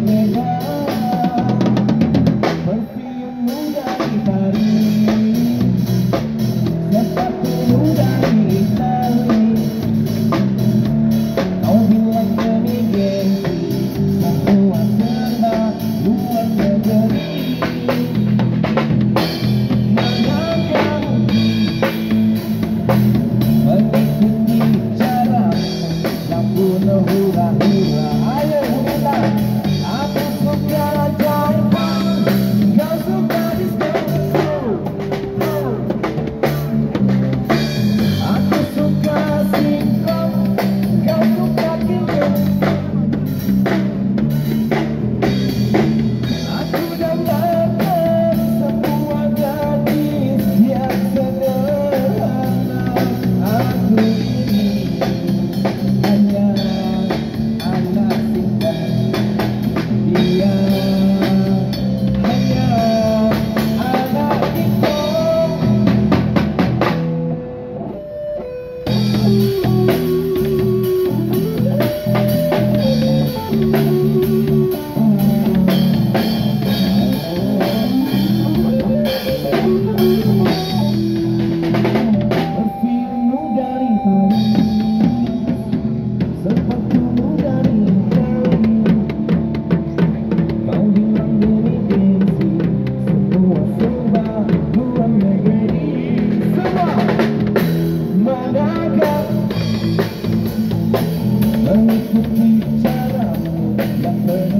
beda. Perfume dari Paris, sepatu dari Itali. Kau bilang demi gengsi, semua serba luar negeri. Mengikuti caramu yang penuh hura-hura. Ayo hura, aku suka jaipan, kau suka disco. Aku suka singkong, kau suka kinggong. Aku dambakan semua gadis yang sederhana. Aku ini hanya anak simpan, dia hanya anak ingkong. Perfume dari Paris, sepatu dari Itali. Kau bilang demi gengsi, semua serba luar negeri. Semua manakah mengikuti caramu yang